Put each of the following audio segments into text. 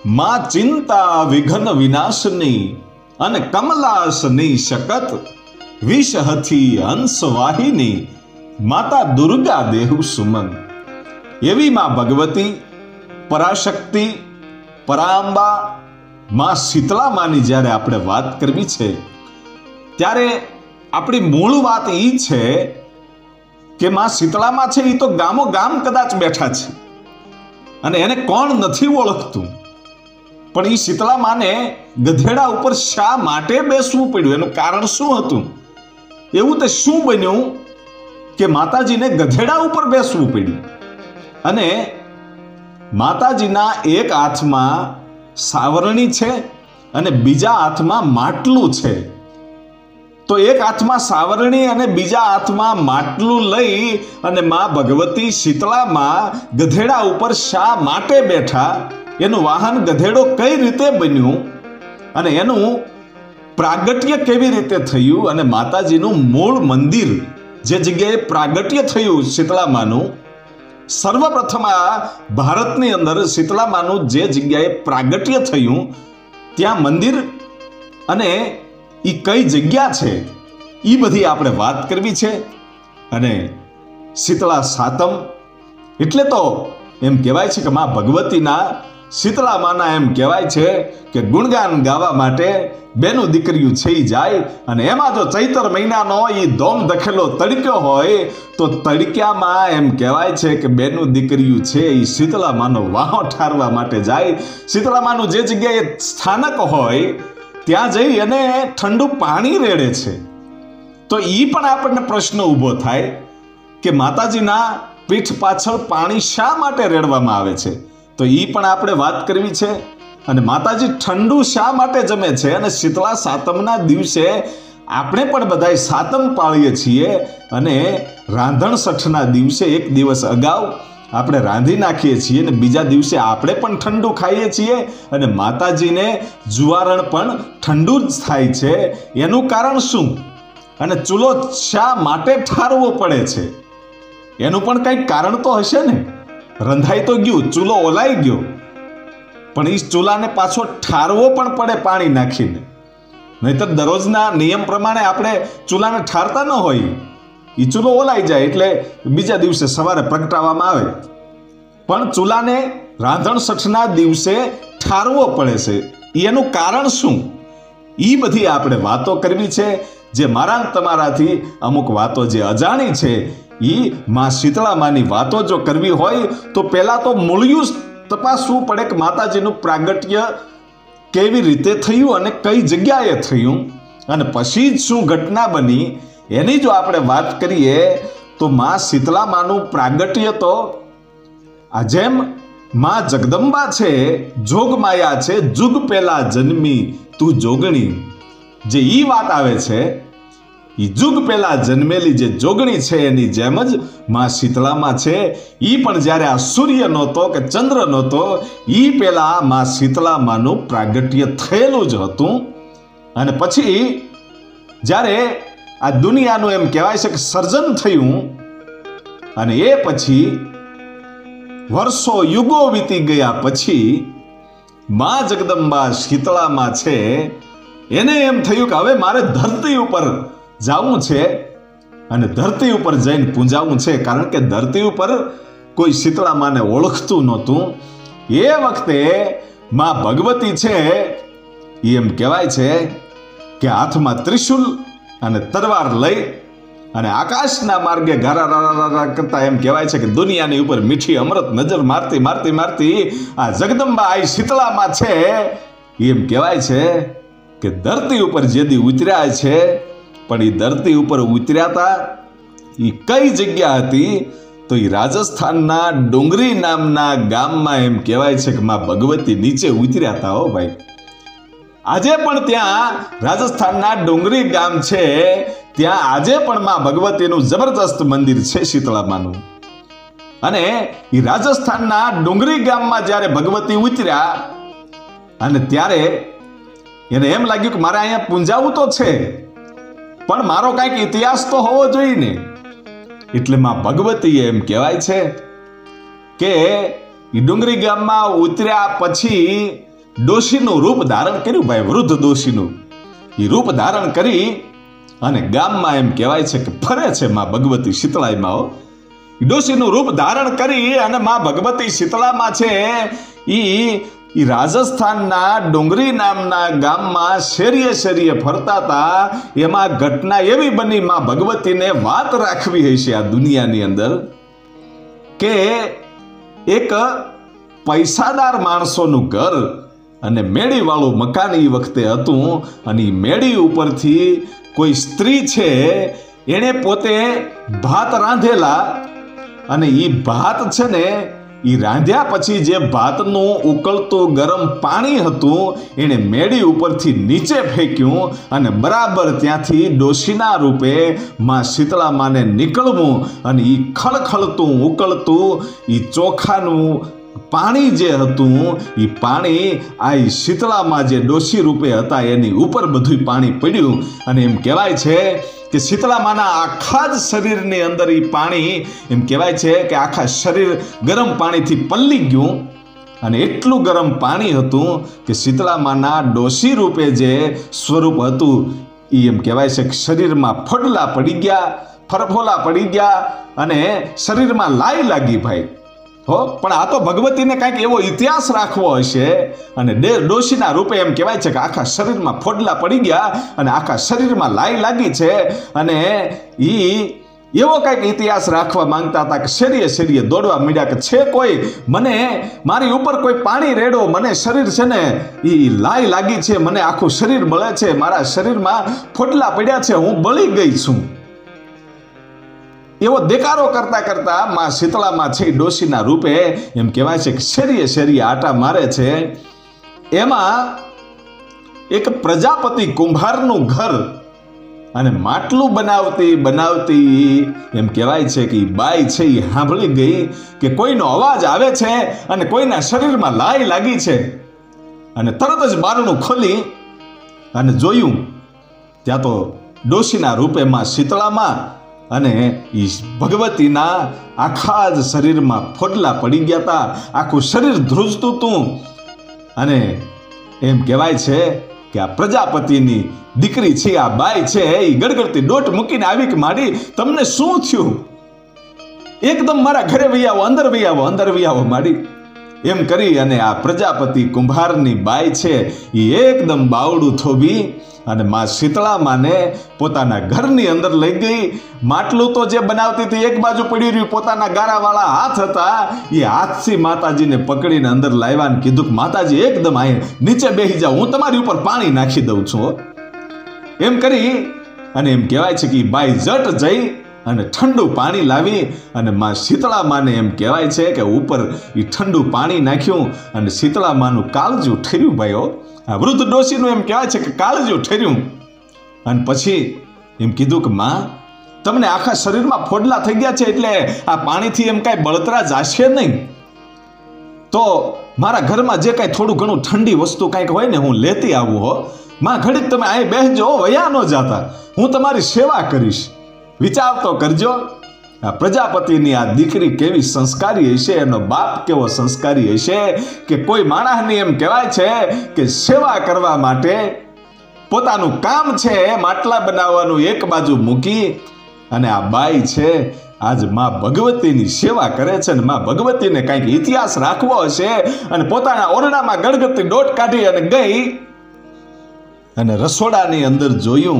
માં ચિંતા વિઘ્ન વિનાશની અને કમલાસની શકત વિષહથી હંસવાહિની માતા દુર્ગા દેહુ સુમન. એવી માં ભગવતી, પરાશક્તિ, પરાંબા, માં શીતળા માની જ્યારે આપણે વાત કરવી છે ત્યારે આપણી મૂળ વાત એ છે કે માં શીતળામાં છે એ તો ગામો ગામ કદાચ બેઠા છે અને એને કોણ નથી ઓળખતું, પણ એ શીતળા માને ગધેડા ઉપર શા માટે બેસવું પડ્યું, એનું કારણ શું હતું? એવું તે શું બન્યું કે માતાજીને ગધેડા ઉપર બેસવું પડ્યું? અને માતાજીના એક હાથમાં સાવરણી છે અને બીજા હાથમાં માટલું છે. તો એક હાથમાં સાવરણી અને બીજા હાથમાં માટલું લઈ અને માં ભગવતી શીતળામાં ગધેડા ઉપર શા માટે બેઠા, એનું વાહન ગધેડો કઈ રીતે બન્યું અને એનું પ્રાગટ્ય કેવી રીતે થયું, અને માતાજીનું મૂળ મંદિર જે જગ્યાએ પ્રાગટ્ય થયું શીતળામાનું, સર્વપ્રથમ આ ભારતની અંદર શીતળામાનું જે જગ્યાએ પ્રાગટ્ય થયું ત્યાં મંદિર અને એ કઈ જગ્યા છે એ બધી આપણે વાત કરવી છે. અને શીતળા સાતમ એટલે તો એમ કહેવાય છે કે માં ભગવતીના શીતળા માના એમ કહેવાય છે કે ગુણગાન ગાવા માટે બેનું દીકરીયું થઈ જાય. અને એમાં જો ચૈતર મહિનાનો એ ધોમ દખેલો તડક્યો હોય તો તડક્યામાં એમ કહેવાય છે કે બેનું દીકરીયું છે એ શીતળા માનો વાહો ઠારવા માટે જાય. શીતળા માનું જે જગ્યાએ સ્થાનક હોય ત્યાં જઈ અને ઠંડુ પાણી રેડે છે. તો એ પણ આપણને પ્રશ્ન ઊભો થાય કે માતાજીના પીઠ પાછળ પાણી શા માટે રેડવામાં આવે છે? તો એ પણ આપણે વાત કરવી છે. અને માતાજી ઠંડુ શા માટે જમે છે? અને શીતળા સાતમના દિવસે આપણે પણ બધાય સાતમ પાળીએ છીએ અને રાંધણ છઠના દિવસે એક દિવસ અગાઉ આપણે રાંધી નાખીએ છીએ અને બીજા દિવસે આપણે પણ ઠંડુ ખાઈએ છીએ અને માતાજીને જુવારણ પણ ઠંડુ જ થાય છે. એનું કારણ શું? અને ચૂલો શા માટે ઠારવો પડે છે? એનું પણ કંઈક કારણ તો હશે ને. રંધાઈ તો ગયું, ચૂલો ઓલાઈ ગયો, પણ એ ચૂલાને પાછો ઠારવો પણ પડે પાણી નાખીને. નહીતર દરરોજના નિયમ પ્રમાણે આપણે ચૂલાને ઠારતા ન હોય, એ ચૂલો ઓલાઈ જાય એટલે બીજા દિવસે સવારે પ્રગટાવવામાં આવે, પણ ચૂલાને રાંધણ છઠના દિવસે ઠારવો પડે છે. એનું કારણ શું? એ બધી આપણે વાતો કરવી છે. જે મારા તમારાથી અમુક વાતો જે અજાણી છે એ માં શીતળામાની વાતો જો કરવી હોય તો પહેલા તો મૂળિયું તપાસવું પડે કે માતાજીનું પ્રાગટ્ય કેવી રીતે થયું અને કઈ જગ્યાએ થયું, અને પછી જ શું ઘટના બની એની જો આપણે વાત કરીએ તો માં શીતળામાનું પ્રાગટ્ય તો આ જેમ માં જગદંબા છે, જોગમાયા છે, જુગ પહેલા જન્મી તું જોગણી, જે ઈ વાત આવે છે એ જુગ પહેલા જન્મેલી જે જોગણી છે એની જેમ જ માં શીતળામાં છે. ઈ પણ જ્યારે આ સૂર્ય નહોતો કે ચંદ્ર નહોતો ઈ પહેલા માં શીતળામાનું પ્રાગટ્ય થયેલું જ હતું. અને પછી જ્યારે આ દુનિયાનું એમ કહેવાય છે કે સર્જન થયું અને એ પછી વર્ષો યુગો વીતી ગયા પછી માં જગદંબા શીતળામાં છે એને એમ થયું કે હવે મારે ધરતી ઉપર જવું છે અને ધરતી ઉપર જઈને પૂંજાવું છે, કારણ કે ધરતી ઉપર કોઈ શીતળામાને ઓળખતું નહોતું. એ વખતે માં ભગવતી છે એમ કહેવાય છે કે હાથમાં ત્રિશુલ અને તરવાર લઈ અને આકાશના માર્ગે ગારા કરતા એમ કહેવાય છે કે દુનિયાની ઉપર મીઠી અમૃત નજર મારતી મારતી મારતી આ જગદંબા આ શીતળામાં છે એમ કહેવાય છે કે ધરતી ઉપર જેદી ઉતર્યા છે. પણ એ ધરતી ઉપર ઉતર્યા હતા એ કઈ જગ્યા હતી? તો એ રાજસ્થાનના ડુંગરી નામના ગામમાં એમ કહેવાય છે કે માં ભગવતી નીચે ઉતર્યા હતા. હો ભાઈ, આજે પણ ત્યાં રાજસ્થાનના ડુંગરી ગામ છે, ત્યાં આજે પણ માં ભગવતીનું જબરદસ્ત મંદિર છે શીતળામાનું. અને એ રાજસ્થાનના ડુંગરી ગામમાં જ્યારે ભગવતી ઉતર્યા અને ત્યારે એને એમ લાગ્યું કે મારે અહીંયા પૂંજાવું તો છે પણ મારો કાંઈક ઇતિહાસ તો હોવો જોઈએ ને. એટલે માં ભગવતી એમ કહેવાય છે કે ડુંગરી ગામમાં ઉતર્યા પછી ડોશીનું રૂપ ધારણ કર્યું ભાઈ, વૃદ્ધ ડોશીનું. એ રૂપ ધારણ કરી અને ગામમાં એમ કહેવાય છે કે ફરે છે માં ભગવતી શીતળાઈમાં. ડોશીનું રૂપ ધારણ કરી અને માં ભગવતી શીતળામાં છે ઈ રાજસ્થાનના ડુંગરી નામના ગામમાં શેરીએ શેરીએ ફરતા હતા. એમાં ઘટના એવી બની, માં ભગવતીને વાત રાખવી હશે આ દુનિયાની અંદર, કે એક પૈસાદાર માણસોનું ઘર અને મેડીવાળું મકાન એ વખતે હતું. અને એ મેડી ઉપરથી કોઈ સ્ત્રી છે, એણે પોતે ભાત રાંધેલા, અને એ ભાત છે ને એ રાંધ્યા પછી જે ભાતનું ઉકળતું ગરમ પાણી હતું એણે મેડી ઉપરથી નીચે ફેંક્યું, અને બરાબર ત્યાંથી ડોશીના રૂપે માં શીતળામાને નીકળવું, અને એ ખળખળતું ઉકળતું એ ચોખાનું પાણી જે હતું એ પાણી આ શીતળામાં જે ડોશી રૂપે હતા એની ઉપર બધું પાણી પડ્યું. અને એમ કહેવાય છે કે શીતળામાના આખા જ શરીરની અંદર એ પાણી, એમ કહેવાય છે કે આખા શરીર ગરમ પાણીથી પલ્લી ગયું. અને એટલું ગરમ પાણી હતું કે શીતળામાના ડોશી રૂપે જે સ્વરૂપ હતું એ એમ કહેવાય છે કે શરીરમાં ફોડલા પડી ગયા, ફરફોલા પડી ગયા, અને શરીરમાં લાઈ લાગી ભાઈ. પણ આ તો ભગવતીને કાંઈક એવો ઇતિહાસ રાખવો હશે. અને ડોશીના રૂપે એમ કહેવાય છે કે આખા શરીરમાં ફોડલા પડી ગયા અને આખા શરીરમાં લાઈ લાગી છે. અને એવો કાંઈક ઇતિહાસ રાખવા માંગતા હતા કે શેરીએ શેરીએ દોડવા માંડ્યા કે છે કોઈ, મને મારી ઉપર કોઈ પાણી રેડો, મને શરીર છે ને એ લાઈ લાગી છે, મને આખું શરીર બળે છે, મારા શરીરમાં ફોડલા પડ્યા છે, હું બળી ગઈ છું. એવો દેકારો કરતા કરતા માં શીતળામાં છે ડોશીના રૂપે એમ કહેવાય છે કે શેરીએ શેરીએ આટા મારે છે. એમાં એક પ્રજાપતિ કુંભારનું ઘર, અને માટલું બનાવતી એમ કહેવાય છે કે બાઈ છે એ સાંભળી ગઈ કે કોઈનો અવાજ આવે છે અને કોઈના શરીરમાં લાઈ લાગી છે. અને તરત જ બારણું ખોલી અને જોયું, ત્યાં તો ડોશીના રૂપે માં શીતળામાં અને એ ભગવતીના આખા જ શરીરમાં ફોડલા પડી ગયા હતા, આખું શરીર ધ્રુજતું હતું. અને એમ કહેવાય છે કે આ પ્રજાપતિની દીકરી છે, આ બાઈ છે, એ ગડગડતી દોટ મૂકીને આવી કે માડી તમને શું થયું? એકદમ મારા ઘરે વહી આવો, અંદર વહી આવો માડી. એમ કરી અને આ પ્રજાપતિ કુંભારની બાઈ છે એ એકદમ બાવડું થોભી અને માં શીતળામાને પોતાના ઘરની અંદર લઈ ગઈ. માટલું તો જે બનાવતી હતી એક બાજુ પડી રહ્યું, પોતાના ગારાવાળા હાથ હતા એ હાથથી માતાજીને પકડીને અંદર લાવ્યા અને કીધું કે માતાજી એકદમ અહીં નીચે બેસી જાઓ, હું તમારી ઉપર પાણી નાખી દઉં છું. એમ કરી અને એમ કહેવાય છે કે બાઈ જટ જઈ અને ઠંડુ પાણી લાવી અને માં શીતળામાને એમ કહેવાય છે કે ઉપર એ ઠંડુ પાણી નાખ્યું અને શીતળામાનું કાળજું ઠર્યું ભાઈઓ. આ વૃદ્ધ ડોશીનું એમ કહેવાય છે કે કાળજું ઠર્યું. અને પછી એમ કીધું કે માં તમને આખા શરીરમાં ફોડલા થઈ ગયા છે, એટલે આ પાણીથી એમ કાંઈ બળતરા જાશે નહીં, તો મારા ઘરમાં જે કાંઈ થોડું ઘણું ઠંડી વસ્તુ કાંઈક હોય ને હું લેતી આવું હો. માં ઘડીક તમે અહીં બેસજો, વયા ન જાતા, હું તમારી સેવા કરીશ, વિચાર તો કરજો. આ પ્રજાપતિની આ દીકરી કેવી સંસ્કારી હશે, એનો બાપ કેવો સંસ્કારી હશે કે કોઈ માણસની એમ કહેવાય છે કે સેવા કરવા માટે પોતાનું કામ છે માટલા બનાવવાનું એક બાજુ મૂકી અને આ બાઈ છે આજ માં ભગવતીની સેવા કરે છે. અને માં ભગવતીને કંઈક ઇતિહાસ રાખવો હશે અને પોતાના ઓરડામાં ગળગળતી દોટ કાઢી અને ગઈ અને રસોડાની અંદર જોયું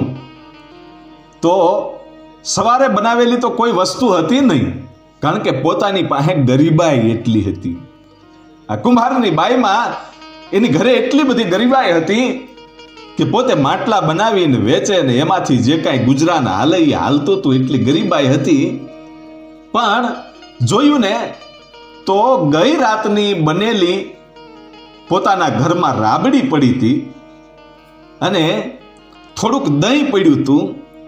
તો સવારે બનાવેલી તો કોઈ વસ્તુ હતી નહીં, કારણ કે પોતાની પાસે ગરીબાઈ એટલી હતી. આ કુંભારની બાઈમાં એની ઘરે એટલી બધી ગરીબાઈ હતી કે પોતે માટલા બનાવીને વેચે ને એમાંથી જે કાંઈ ગુજરાન હાલે એ હાલતું હતું, એટલી ગરીબાઈ હતી. પણ જોયું ને તો ગઈ રાતની બનેલી પોતાના ઘરમાં રાબડી પડી હતી અને થોડુંક દહીં પડ્યું હતું.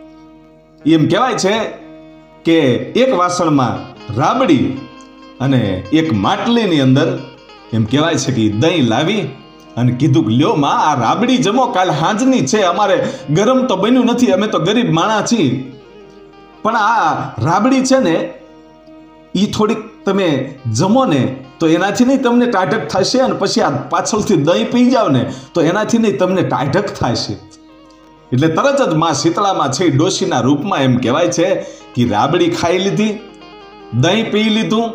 એમ કહેવાય છે કે એક વાસણમાં રાબડી અને એક માટલીની અંદર એમ કહેવાય છે કે દહીં લાવી અને કીધું કે લ્યો માં આ રાબડી જમો, કાલ સાંજની છે, અમારે ગરમ તો બન્યું નથી, અમે તો ગરીબ માણસ છીએ, પણ આ રાબડી છે ને એ થોડીક તમે જમો ને તો એનાથી નહીં તમને ટાઢક થશે, અને પછી આ પાછળથી દહીં પી જાવ ને તો એનાથી નહીં તમને ટાઢક થશે. એટલે તરત જ માં શીતળામાં છે ડોશીના રૂપમાં એમ કહેવાય છે કે રાબડી ખાઈ લીધી, દહીં પી લીધું.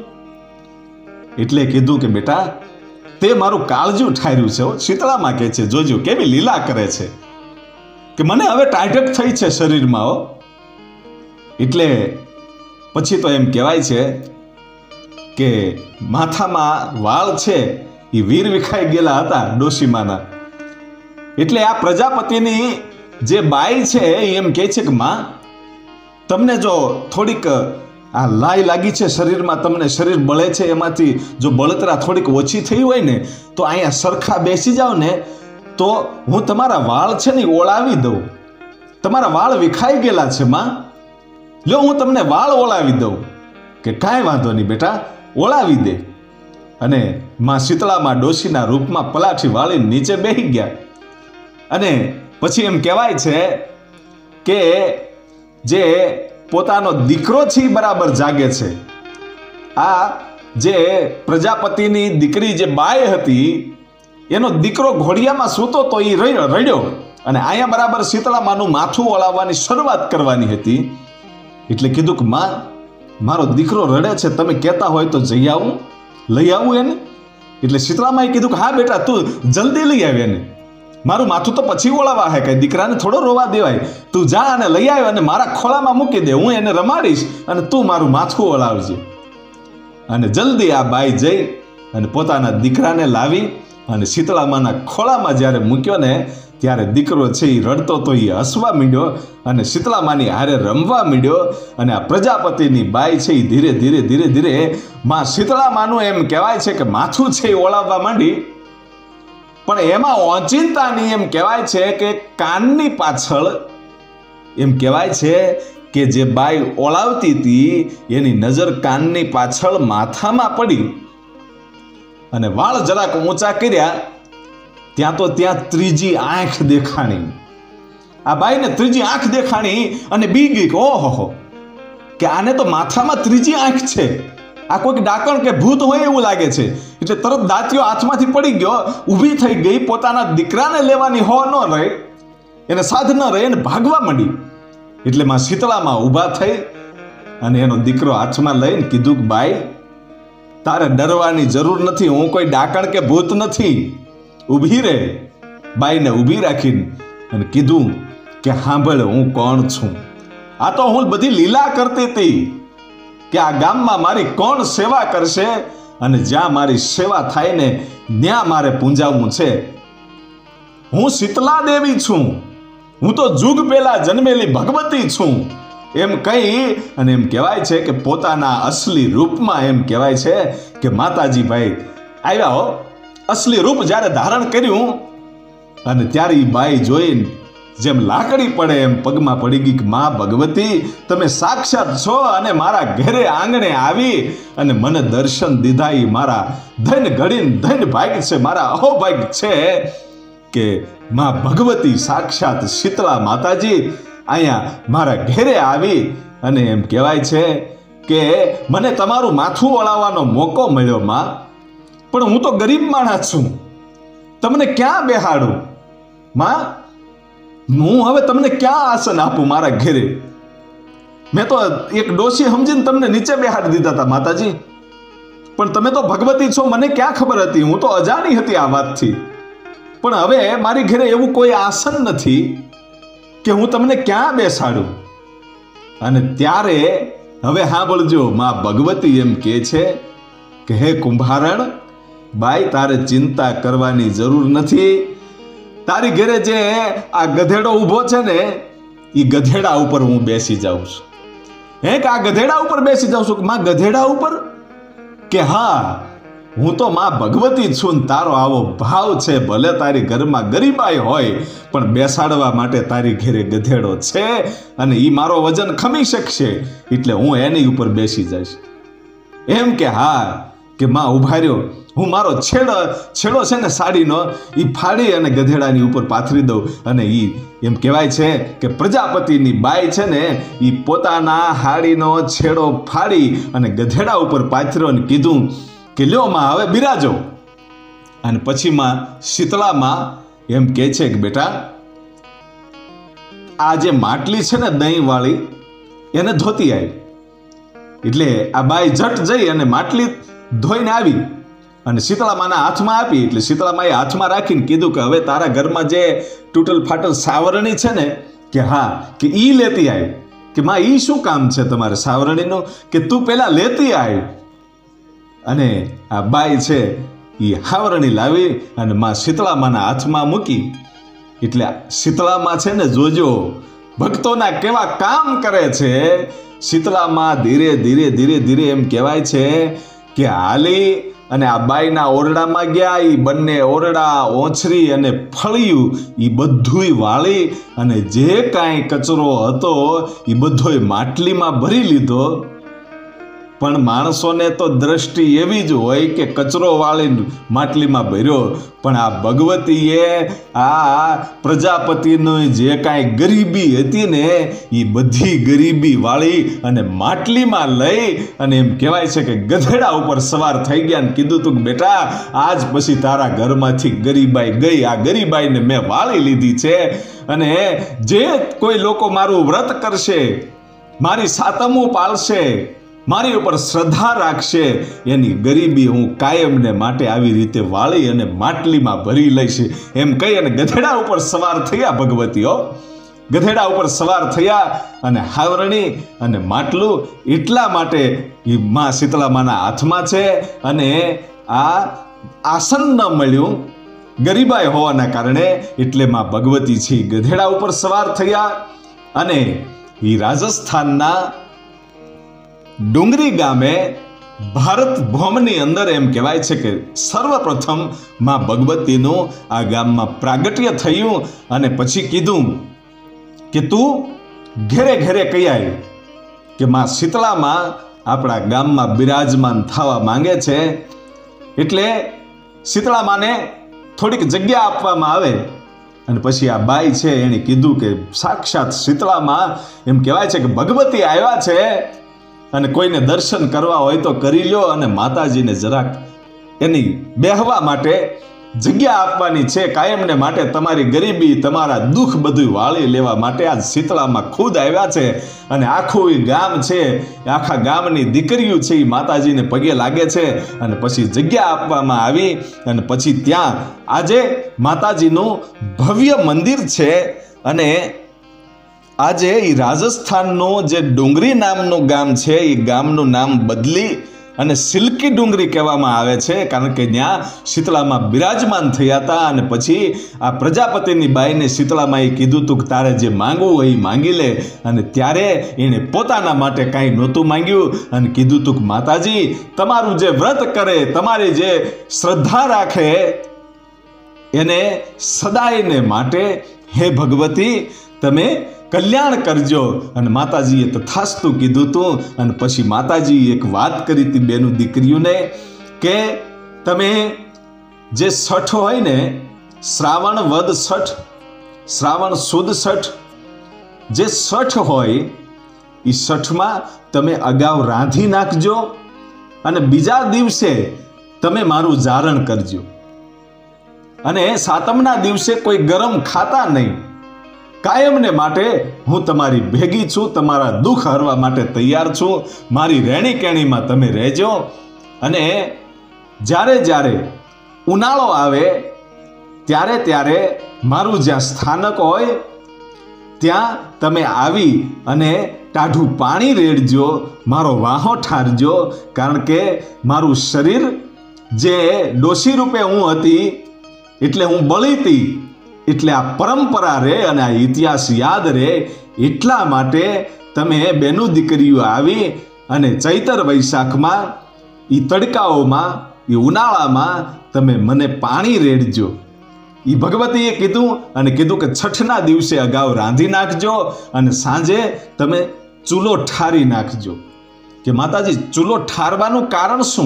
એટલે કીધું કે બેટા તે મારું કાળજું ઠાર્યું છે. શીતળામાં કહે છે, જોજો કેવી લીલા કરે છે કે મને હવે ટાઢક થઈ છે શરીરમાં હો. એટલે પછી તો એમ કહેવાય છે કે માથામાં વાળ છે એ વીર વિખાઈ ગયેલા હતા ડોશીમાના. એટલે આ પ્રજાપતિની જે બાઈ છે એમ કહે છે કે માં તમને જો થોડીક આ લાઈ લાગી છે શરીરમાં, તમને શરીર બળે છે, એમાંથી જો બળતરા થોડીક ઓછી થઈ હોય ને તો અહીંયા સરખા બેસી જાઓ ને તો હું તમારા વાળ છે ને ઓળાવી દઉં. તમારા વાળ વિખાઈ ગયેલા છે માં, લો હું તમને વાળ ઓળાવી દઉં. કે કાંઈ વાંધો નહીં બેટા, ઓળાવી દે. અને માં શીતળામાં ડોશીના રૂપમાં પલાઠી વાળી નીચે બેસી ગયા. અને પછી એમ કહેવાય છે કે જે પોતાનો દીકરો છે એ બરાબર જાગે છે. આ જે પ્રજાપતિની દીકરી જે બાઈ હતી એનો દીકરો ઘોડિયામાં સૂતો તો એ રડ્યો, અને અહીંયા બરાબર શીતળામાનું માથું ઓળાવવાની શરૂઆત કરવાની હતી. એટલે કીધું કે માં મારો દીકરો રડે છે, તમે કહેતા હોય તો જઈ આવું, લઈ આવું એને. એટલે શીતળામાએ કીધું કે હા બેટા તું જલ્દી લઈ આવે એને, મારું માથું તો પછી ઓળાવા હે, કઈ દીકરાને થોડો રોવા દેવાય, તું જા અને લઈ આવ અને મારા ખોળામાં મૂકી દે, હું એને રમાડીશ અને તું મારું માથું ઓળાવજે. અને જલ્દી આ બાઈ જઈ અને પોતાના દીકરાને લાવી અને શીતળામાના ખોળામાં જ્યારે મૂક્યો ને ત્યારે દીકરો છે એ રડતો તો એ હસવા માંડ્યો અને શીતળામાની હારે રમવા માંડ્યો. અને આ પ્રજાપતિની બાઈ છે એ ધીરે ધીરે ધીરે ધીરે માં શીતળામાનું એમ કહેવાય છે કે માથું છે એ ઓળાવવા માંડી. પણ એમાં ઓચિંતાની એમ કહેવાય છે કે કાનની પાછળ એમ કહેવાય છે કે જે બાઈ ઓળાવતી હતી એની નજર કાનની પાછળ માથામાં પડી અને વાળ જરાક ઊંચા કર્યા ત્યાં તો ત્યાં ત્રીજી આંખ દેખાણી. આ બાઈને ત્રીજી આંખ દેખાણી અને બી ગઈ કે ઓહો કે આને તો માથામાં ત્રીજી આંખ છે, આ કોઈક ડાકણ કે ભૂત હોય એવું લાગે છે. એટલે તરત દાંતિયો હાથમાંથી પડી ગયો, ઊભી થઈ ગઈ, પોતાના દીકરાને લેવાની હો ન રહે, એને સાધ ન રહે, એને ભાગવા માંડી. એટલે માં શીતળામાં ઊભા થઈ અને એનો દીકરો હાથમાં લઈને કીધું કે બાઈ તારે ડરવાની જરૂર નથી, હું કોઈ ડાકણ કે ભૂત નથી, ઊભી રહે. બાઈને ઊભી રાખીને અને કીધું કે સાંભળ હું કોણ છું. આ તો હું બધી લીલા કરતી હતી કે આ ગામમાં મારી કોણ સેવા કરશે, અને જ્યાં મારી સેવા થાય ને ત્યાં મારે પૂંજાવવું છે. હું શીતલા દેવી છું, હું તો જુગ પહેલા જન્મેલી ભગવતી છું એમ કહી અને એમ કહેવાય છે કે પોતાના અસલી રૂપમાં એમ કહેવાય છે કે માતાજી ભાઈ આવ્યા હો. અસલી રૂપ જ્યારે ધારણ કર્યું અને ત્યારે એ બાઈ જોઈને જેમ લાકડી પડે એમ પગમાં પડી ગઈ કે મા ભગવતી તમે સાક્ષાત છો અને મારા ઘરે આંગણે આવી અને મને દર્શન દીધા. એ મારા ધન ઘડીને ધન ભાગ્ય છે, મારા અહોભાગ્ય છે કે મા ભગવતી સાક્ષાત શીતળા માતાજી અહીંયા મારા ઘરે આવી અને એમ કહેવાય છે કે મને તમારું માથું ઓળાવવાનો મોકો મળ્યો માં, પણ હું તો ગરીબ માણસ છું, તમને ક્યાં બેહાડું માં, હું હવે તમને ક્યાં આસન આપું મારા ઘરે. મેં તો એક ડોશી સમજીને તમને નીચે બેહાડી દીધા હતા માતાજી, પણ તમે તો ભગવતી છો, મને ક્યાં ખબર હતી, હું તો અજાણી હતી આ વાતથી. પણ હવે મારી ઘરે એવું કોઈ આસન નથી કે હું તમને ક્યાં બેસાડું. અને ત્યારે હવે સાંભળજો માં ભગવતી એમ કહે છે કે હે કુંભારણ બાઈ તારે ચિંતા કરવાની જરૂર નથી, તારી ઘરે જે આ ગધેડો ઊભો છે ને એ ગધેડા ઉપર હું બેસી જાઉં છું. હે કે આ ગધેડા ઉપર બેસી જાઉં છું? માં ગધેડા ઉપર? કે હા હું તો માં ભગવતી છું ને તારો આવો ભાવ છે, ભલે તારી ઘરમાં ગરીબાઈ હોય પણ બેસાડવા માટે તારી ઘરે ગધેડો છે અને એ મારો વજન ખમી શકશે એટલે હું એની ઉપર બેસી જઈશ. એમ કે હા કે માં ઉભા રહ્યો, હું મારો છેડો છે ને સાડીનો એ ફાડી અને ગધેડાની ઉપર પાથરી દઉં. અને એ એમ કહેવાય છે કે પ્રજાપતિની બાઈ છે ને એ પોતાના હાડીનો છેડો ફાડી અને ગધેડા ઉપર પાથર્યો અને કીધું કે લ્યો માં હવે બિરાજો. અને પછી માં શીતળામાં એમ કહે છે કે બેટા આ જે માટલી છે ને દહીં વાળી એને ધોતી આવી. એટલે આ બાઈ ઝટ જઈ અને માટલી ધોઈને આવી અને શીતળામાના હાથમાં આપી. એટલે શીતળામાએ હાથમાં રાખીને કીધું કે હવે તારા ઘરમાં જે તૂટલ ફાટલ સાવરણી છે ને કે હા કે ઈ લેતી આવી. કે માં ઈ શું કામ છે તમારે સાવરણીનું? કે તું પેલા લેતી આવી. અને આ બાઈ છે એ હાવરણી લાવી અને માં શીતળામાના હાથમાં મૂકી. એટલે શીતળામાં છે ને જોજો ભક્તોના કેવા કામ કરે છે. શીતળામાં ધીરે ધીરે ધીરે ધીરે એમ કહેવાય છે કે હાલી અને આ બાઈના ઓરડામાં ગયા. એ બંને ઓરડા ઓછરી અને ફળિયું એ બધુંય વાળી અને જે કાંઈ કચરો હતો એ બધોય માટલીમાં ભરી લીધો. પણ માણસોને તો દ્રષ્ટિ એવી જ હોય કે કચરો વાળીને માટલીમાં ભર્યો. પણ આ ભગવતીએ આ પ્રજાપતિની જે કાંઈ ગરીબી હતી ને એ બધી ગરીબી વાળી અને માટલીમાં લઈ અને એમ કહેવાય છે કે ગધેડા ઉપર સવાર થઈ ગયા ને કીધું તું કે બેટા આજ પછી તારા ઘરમાંથી ગરીબાઈ ગઈ. આ ગરીબાઈને મેં વાળી લીધી છે અને જે કોઈ લોકો મારું વ્રત કરશે, મારી સાતમું પાળશે, મારી ઉપર શ્રદ્ધા રાખશે, એની ગરીબી હું કાયમને માટે આવી રીતે વાળી અને માટલીમાં ભરી લઈશ. એમ કહી અને ગધેડા ઉપર સવાર થયા ભગવતીઓ. ગધેડા ઉપર સવાર થયા અને હાવરણી અને માટલું એટલા માટે એ માં શીતળામાના હાથમાં છે. અને આ આસન ન મળ્યું ગરીબાઈ હોવાના કારણે, એટલે માં ભગવતી છે ગધેડા ઉપર સવાર થયા અને એ રાજસ્થાનના ડુંગરી ગામે ભારત ભૌમની અંદર એમ કહેવાય છે કે સર્વપ્રથમ માં ભગવતીનું આ ગામમાં પ્રાગટ્ય થયું. અને પછી કીધું કે તું ઘેરે ઘેરે કહી આવી કે માં શીતળામાં આપણા ગામમાં બિરાજમાન થવા માંગે છે. એટલે શીતળામાને થોડીક જગ્યા આપવામાં આવે. અને પછી આ બાઈ છે એણે કીધું કે સાક્ષાત શીતળામાં એમ કહેવાય છે કે ભગવતી આવ્યા છે અને કોઈને દર્શન કરવા હોય તો કરી લ્યો અને માતાજીને જરાક એની બેહવા માટે જગ્યા આપવાની છે. કાયમને માટે તમારી ગરીબી તમારા દુઃખ બધું વાળી લેવા માટે આ શીતળામાં ખુદ આવ્યા છે. અને આખું એ ગામ છે, આખા ગામની દીકરીઓ છે એ માતાજીને પગે લાગે છે. અને પછી જગ્યા આપવામાં આવી અને પછી ત્યાં આજે માતાજીનું ભવ્ય મંદિર છે. અને આજે એ રાજસ્થાનનું જે ડુંગરી નામનું ગામ છે એ ગામનું નામ બદલી અને સિલ્કી ડુંગરી કહેવામાં આવે છે. કારણ કે ત્યાં શીતળામાં બિરાજમાન થયા હતા. અને પછી આ પ્રજાપતિની બાઈને શીતળામાં એ કીધું હતું કે તારે જે માંગવું હોય એ માંગી લે. અને ત્યારે એણે પોતાના માટે કાંઈ નહોતું માંગ્યું અને કીધું હતું કે માતાજી તમારું જે વ્રત કરે, તમારી જે શ્રદ્ધા રાખે એને સદાયને માટે હે ભગવતી તમે કલ્યાણ કરજો. અને માતાજીએ તથાસ્તુ કીધું હતું. અને પછી માતાજીએ એક વાત કરી હતી બેનું દીકરીઓને કે તમે જે છઠ હોય ને, શ્રાવણ વદ છઠ, શ્રાવણ સુદ છઠ, જે છઠ હોય એ છઠમાં તમે અગાઉ રાંધી નાખજો અને બીજા દિવસે તમે મારું જારણ કરજો. અને સાતમના દિવસે કોઈ ગરમ ખાતા નહીં. કાયમને માટે હું તમારી ભેગી છું, તમારા દુઃખ હરવા માટે તૈયાર છું. મારી રહેણી કેણીમાં તમે રહેજો. અને જ્યારે જ્યારે ઉનાળો આવે ત્યારે ત્યારે મારું જ્યાં સ્થાનક હોય ત્યાં તમે આવી અને ટાઢું પાણી રેડજો, મારો વાહો ઠારજો. કારણ કે મારું શરીર જે ડોશી રૂપે હું હતી એટલે હું બળી હતી, એટલે આ પરંપરા રહે અને આ ઇતિહાસ યાદ રહે. એટલા માટે તમે બેનું દીકરીઓ આવી અને ચૈતર વૈશાખમાં એ તડકાઓમાં એ ઉનાળામાં તમે મને પાણી રેડજો. એ ભગવતીએ કીધું અને કીધું કે છઠના દિવસે અગાઉ રાંધી નાખજો અને સાંજે તમે ચૂલો ઠારી નાખજો. કે માતાજી ચૂલો ઠારવાનું કારણ શું?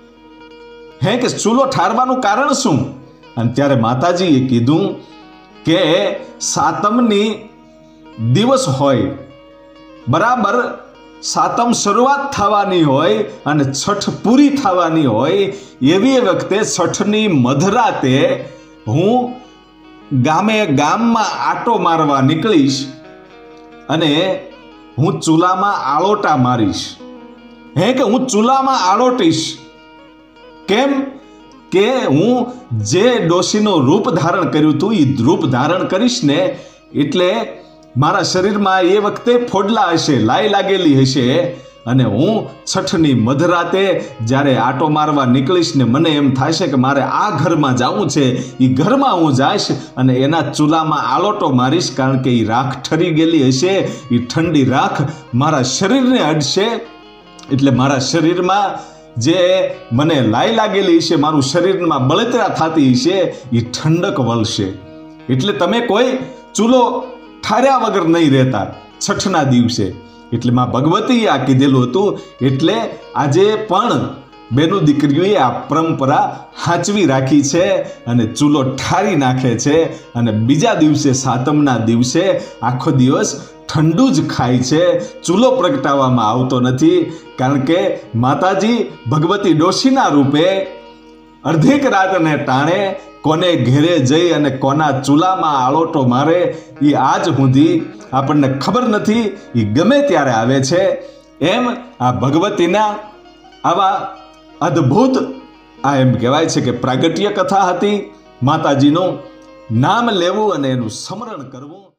હે કે ચૂલો ઠારવાનું કારણ શું? અને ત્યારે માતાજીએ કીધું કે સાતમની દિવસ હોય બરાબર સાતમ શરૂઆત થવાની હોય અને છઠ પૂરી થવાની હોય એવી વખતે છઠની મધરાતે હું ગામમાં આટો મારવા નીકળીશ અને હું ચૂલામાં આળોટા મારીશ. કે હું ચૂલામાં આળોટીશ. કેમ કે હું જે ડોશીનું રૂપ ધારણ કર્યું હતું એ રૂપ ધારણ કરીશ ને એટલે મારા શરીરમાં એ વખતે ફોડલા હશે, લાઈ લાગેલી હશે અને હું છઠની મધરાતે જ્યારે આટો મારવા નીકળીશ ને મને એમ થશે કે મારે આ ઘરમાં જવું છે, એ ઘરમાં હું જઈશ અને એના ચૂલામાં આલોટો મારીશ, કારણ કે એ રાખ ઠરી ગયેલી હશે, એ ઠંડી રાખ મારા શરીરને અડશે. એટલે મારા શરીરમાં જે મને લાઈ લાગેલી હશે, મારું શરીરમાં બળતરા થતી હશે, એ ઠંડક વળશે. એટલે તમે કોઈ ચૂલો ઠાર્યા વગર નહીં રહેતા છઠના દિવસે. એટલે માં ભગવતીએ આ કીધેલું હતું. એટલે આજે પણ બેનો દીકરીઓએ આ પરંપરા સાચવી રાખી છે અને ચૂલો ઠારી નાખે છે અને બીજા દિવસે સાતમના દિવસે આખો દિવસ ઠંડુ જ ખાય છે, ચૂલો પ્રગટાવવામાં આવતો નથી. કારણ કે માતાજી ભગવતી ડોશીના રૂપે અર્ધેક રાતને ટાણે કોને ઘેરે જઈ અને કોના ચૂલામાં આળોટો મારે એ આજ સુધી આપણને ખબર નથી. એ ગમે ત્યારે આવે છે. એમ આ ભગવતીના આવા અદ્ભુત એમ કહેવાય છે કે પ્રાગટ્ય કથા હતી. માતાજીનું નામ લેવું અને એનું સ્મરણ કરવું.